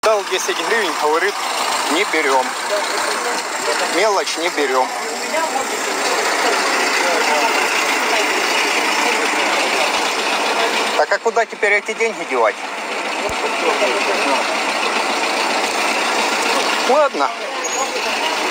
Дал 10 гривен, говорит, не берем. Мелочь не берем. Так а куда теперь эти деньги девать? Ладно.